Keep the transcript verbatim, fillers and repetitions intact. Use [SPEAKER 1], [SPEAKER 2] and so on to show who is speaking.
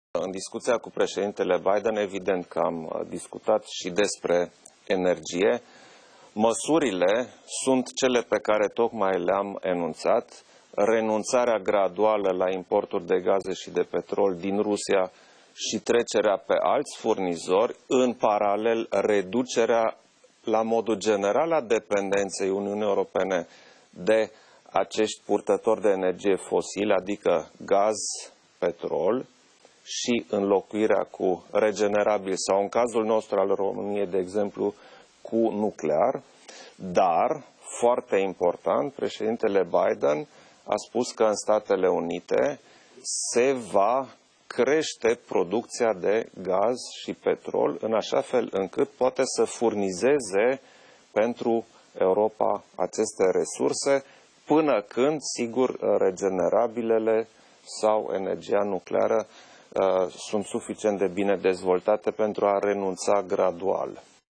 [SPEAKER 1] În discuția cu președintele Biden, evident că am discutat și despre energie. Măsurile sunt cele pe care tocmai le-am enunțat. Renunțarea graduală la importuri de gaze și de petrol din Rusia și trecerea pe alți furnizori, în paralel reducerea la modul general a dependenței Uniunii Europene de acești purtători de energie fosilă, adică gaz, petrol, și înlocuirea cu regenerabil sau, în cazul nostru al României, de exemplu, cu nuclear. Dar, foarte important, președintele Biden a spus că în Statele Unite se va crește producția de gaz și petrol în așa fel încât poate să furnizeze pentru Europa aceste resurse, până când, sigur, regenerabilele sau energia nucleară uh, sunt suficient de bine dezvoltate pentru a renunța gradual.